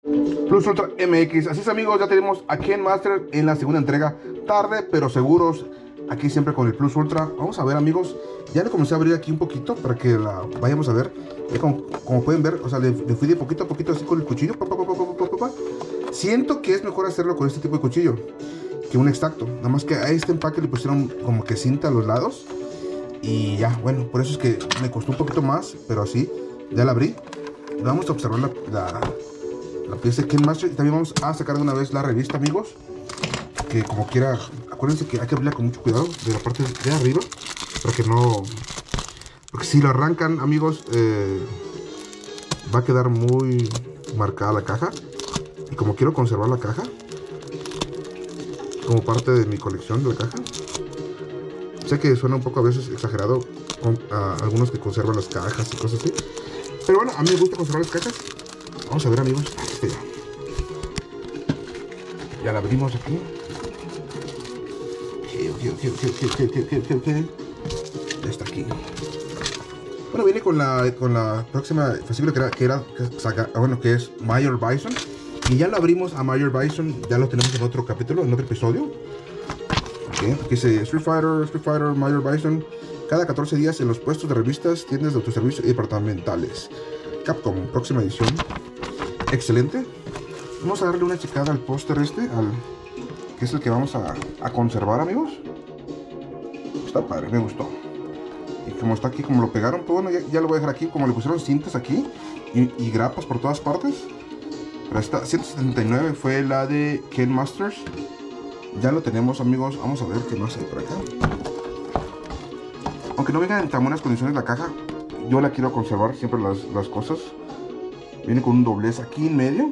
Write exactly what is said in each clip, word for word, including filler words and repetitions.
Plus Ultra M X. Así es, amigos, ya tenemos a Ken Master en la segunda entrega. Tarde, pero seguros. Aquí siempre con el Plus Ultra. Vamos a ver, amigos. Ya le comencé a abrir aquí un poquito para que la vayamos a ver. Como, como pueden ver, o sea, le, le fui de poquito a poquito así con el cuchillo. Pa, pa, pa, pa, pa, pa, pa. Siento que es mejor hacerlo con este tipo de cuchillo que un exacto. Nada más que a este empaque le pusieron como que cinta a los lados. Y ya, bueno, por eso es que me costó un poquito más. Pero así, ya la abrí. Vamos a observar la, la, la pieza de Ken Master. Y también vamos a sacar de una vez la revista, amigos. Que como quiera, acuérdense que hay que abrirla con mucho cuidado de la parte de arriba. Para que no... Porque si lo arrancan, amigos, eh, va a quedar muy marcada la caja. Y como quiero conservar la caja como parte de mi colección de la caja, sé que suena un poco a veces exagerado con a algunos que conservan las cajas y cosas así, pero bueno, a mí me gusta conservar las cajas. Vamos a ver, amigos. Este ya. Ya la abrimos aquí. Ok, ok, ok, ok, ok, ok, ok, ok. Ya está aquí. Bueno, viene con la, con la próxima flexible que era, que era que, bueno, que es Mayor Bison. Y ya lo abrimos a Mayor Bison, ya lo tenemos en otro capítulo, en otro episodio. Okay. Aquí dice Street Fighter, Street Fighter, Mayor Bison. Cada catorce días en los puestos de revistas, tiendas de autoservicio y departamentales. Capcom, próxima edición. Excelente. Vamos a darle una checada al póster este, al, que es el que vamos a, a conservar, amigos. Está padre, me gustó. Y como está aquí, como lo pegaron, pues bueno, ya, ya lo voy a dejar aquí. Como le pusieron cintas aquí y, y grapas por todas partes. Pero esta ciento setenta y nueve fue la de Ken Masters. Ya lo tenemos, amigos. Vamos a ver qué más hay por acá. Aunque no venga en tan buenas condiciones la caja, yo la quiero conservar siempre las, las cosas. Viene con un doblez aquí en medio.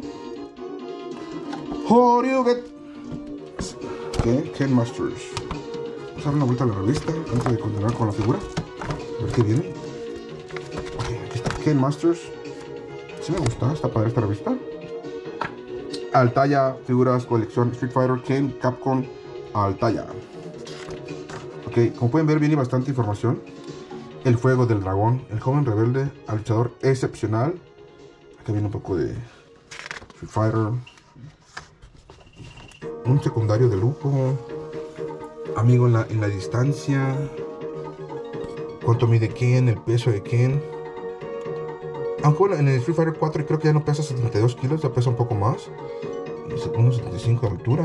Horyuget. Okay, Ken Masters. Vamos a dar una vuelta a la revista antes de continuar con la figura. A ver qué viene. Okay, aquí está Ken Masters. Sí me gusta, está padre esta revista. Altaya, figuras, colección Street Fighter, Ken, Capcom, Altaya. Ok, como pueden ver viene bastante información. El fuego del dragón, el joven rebelde, al luchador excepcional. Acá viene un poco de Street Fighter. Un secundario de lujo. Amigo en la, en la distancia. Cuánto mide Ken, el peso de Ken. Aunque bueno, en el Street Fighter cuatro creo que ya no pesa setenta y dos kilos, ya pesa un poco más. uno setenta y cinco de altura.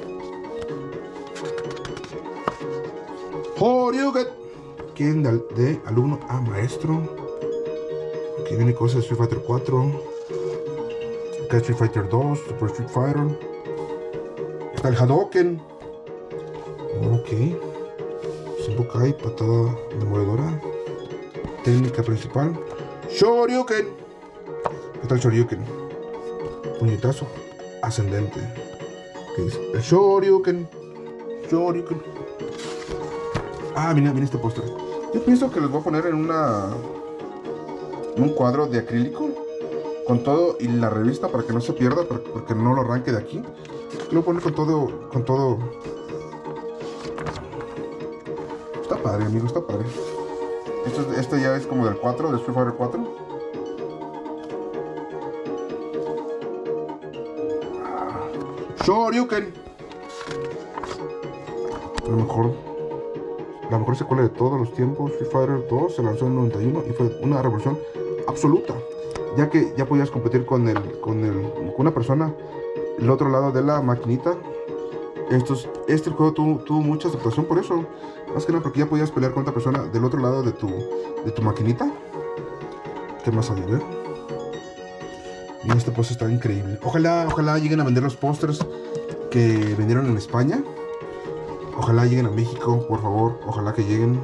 Horyuget. Ken de, de alumno a maestro. Aquí viene cosas de Street Fighter cuatro. Acá Street Fighter dos, Super Street Fighter. Está el Hadouken. Ok. Senpukai, patada demoledora. Técnica principal. Shoryuken. ¿Qué tal Shoryuken? Puñetazo ascendente. ¿Qué dice? El Shoryuken. Shoryuken. Ah, mira, mira este póster. Yo pienso que los voy a poner en una en un cuadro de acrílico con todo y la revista para que no se pierda, porque no lo arranque de aquí. Lo voy a poner con todo, con todo. Está padre, amigo, está padre. Esto, este ya es como del cuatro, de Street Fighter cuatro. Shoryuken. La mejor, la mejor secuela de todos los tiempos. Street Fighter dos se lanzó en noventa y uno y fue una revolución absoluta, ya que ya podías competir con el, con el, con una persona el otro lado de la maquinita. Estos, este juego tuvo, tuvo mucha aceptación por eso, más que nada porque ya podías pelear con otra persona del otro lado de tu, de tu maquinita. ¿Qué más hay? ¿Ver? Y este póster está increíble. Ojalá, ojalá lleguen a vender los pósters que vendieron en España. Ojalá lleguen a México, por favor. Ojalá que lleguen.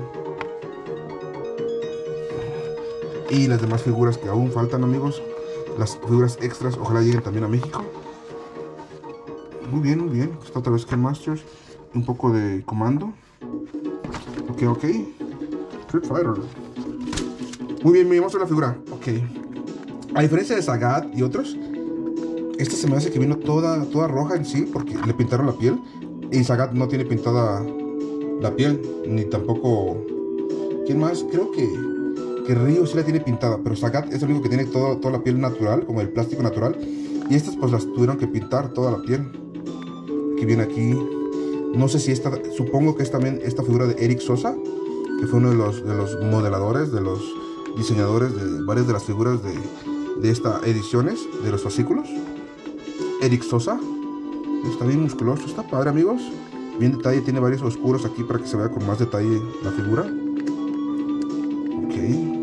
Y las demás figuras que aún faltan, amigos. Las figuras extras, ojalá lleguen también a México. Muy bien, muy bien. Está otra vez Ken Masters. Un poco de comando. Ok, ok. Street Fighter. Muy bien, miramos la figura. Ok. A diferencia de Sagat y otros, esta se me hace que vino toda, toda roja en sí, porque le pintaron la piel. Y Sagat no tiene pintada la piel, ni tampoco... ¿Quién más? Creo que, que Ryu sí la tiene pintada, pero Sagat es el único que tiene todo, toda la piel natural, como el plástico natural. Y estas pues las tuvieron que pintar toda la piel. Aquí viene aquí. No sé si esta, supongo que es también esta figura de Eric Sosa, que fue uno de los, de los modeladores, de los diseñadores de varias de las figuras de, de estas ediciones, de los fascículos. Eric Sosa. Está bien musculoso, está padre, amigos. Bien detalle, tiene varios oscuros aquí para que se vea con más detalle la figura. Ok.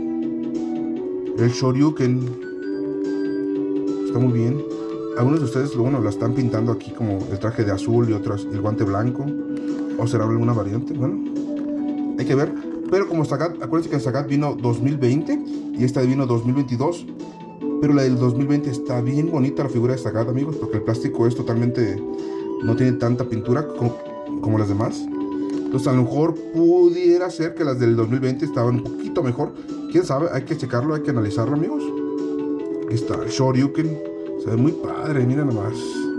El Shoryuken. Está muy bien. Algunos de ustedes, bueno, la están pintando aquí como el traje de azul y otros el guante blanco. ¿O será alguna variante? Bueno, hay que ver. Pero como Sagat, acuérdense que en Sagat vino dos mil veinte y esta vino dos mil veintidós. Pero la del dos mil veinte está bien bonita la figura de Sagat, amigos, porque el plástico es totalmente... no tiene tanta pintura como, como las demás. Entonces a lo mejor pudiera ser que las del dos mil veinte estaban un poquito mejor. ¿Quién sabe? Hay que checarlo, hay que analizarlo, amigos. Aquí está el Shoryuken. Se ve muy padre, mira nomás.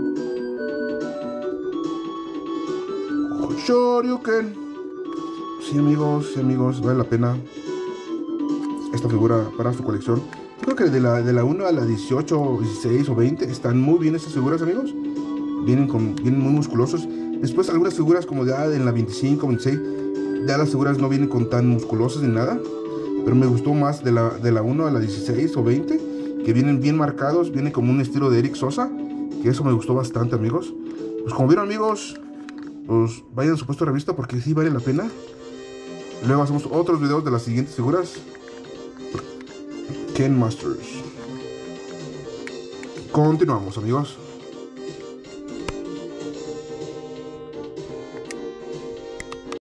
Oh, Shoryuken. Sí, amigos, sí, amigos, vale la pena esta figura para su colección. Yo creo que de la, de la uno a la dieciocho, dieciséis o veinte están muy bien estas figuras, amigos. Vienen, con, vienen muy musculosos. Después algunas figuras como de ah, en la veinticinco, veintiséis, ya las figuras no vienen con tan musculosas ni nada. Pero me gustó más de la, de la uno a la dieciséis o veinte, que vienen bien marcados, vienen como un estilo de Eric Sosa, que eso me gustó bastante, amigos. Pues como vieron, amigos, pues vayan a su puesto de revista porque sí vale la pena. Luego hacemos otros videos de las siguientes figuras. Ken Masters. Continuamos, amigos.